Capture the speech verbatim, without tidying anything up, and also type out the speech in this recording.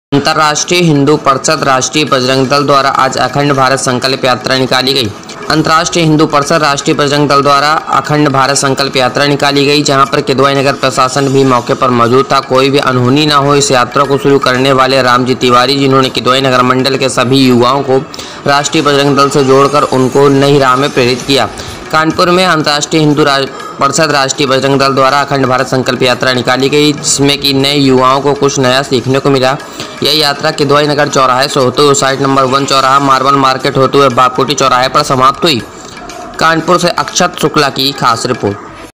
अंतर्राष्ट्रीय हिंदू परिषद राष्ट्रीय बजरंग दल द्वारा आज अखंड भारत संकल्प यात्रा निकाली गई। अंतर्राष्ट्रीय हिंदू परिषद राष्ट्रीय बजरंग दल द्वारा अखंड भारत संकल्प यात्रा निकाली गई, जहां पर किदवई नगर प्रशासन भी मौके पर मौजूद था। कोई भी अनहोनी न हो, इस यात्रा को शुरू करने वाले रामजी तिवारी, जिन्होंने किदवई नगर मंडल के सभी युवाओं को राष्ट्रीय बजरंग दल से जोड़कर उनको नई राह में प्रेरित किया। कानपुर में अंतर्राष्ट्रीय हिंदू परिषद राष्ट्रीय बजरंग दल द्वारा अखंड भारत संकल्प यात्रा निकाली गई, जिसमें कि नए युवाओं को कुछ नया सीखने को मिला। यह यात्रा किदवई नगर चौराहे से होते हुए साइट नंबर वन चौराहा मार्बल मार्केट होते हुए बापकोटी चौराहे पर समाप्त हुई। कानपुर से अक्षत शुक्ला की खास रिपोर्ट।